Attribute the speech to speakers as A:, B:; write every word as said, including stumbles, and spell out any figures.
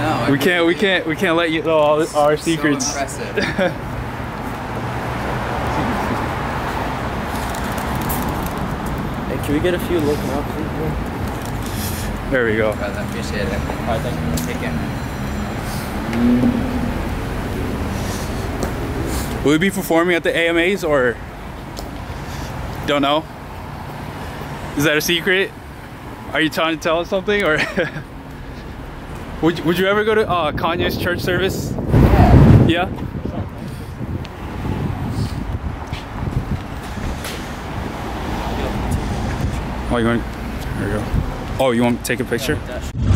A: know.
B: We can't, we can't, we can't let you know all our secrets.
A: So impressive.
C: Hey, can we get a few looking up?
B: There we go.
A: Brother, appreciate it.
C: Alright, thank you.
A: Take care.
B: Will we be performing at the A M As or don't know? Is that a secret? Are you trying to tell us something or? would Would you ever go to uh, Kanye's church service?
A: Yeah.
B: Yeah. Oh, you want? There we go. Oh, you want to take a picture?